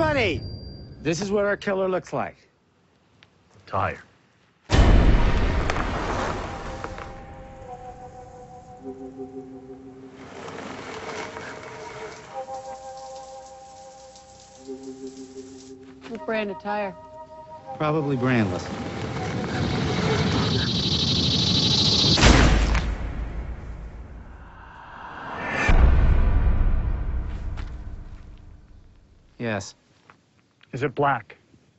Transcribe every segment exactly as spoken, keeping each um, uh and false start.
Everybody, this is what our killer looks like. Tired. What brand of tire? Probably brandless. Yes. Is it black?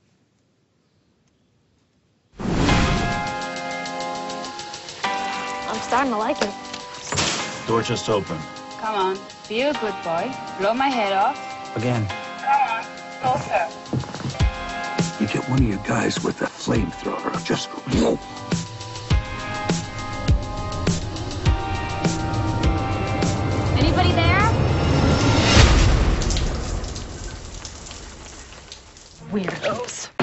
I'm starting to like it. Door just open. Come on, be a good boy. Blow my head off. Again. Come on, closer. You get one of your guys with a flamethrower, just go. Anybody there? Weirdos.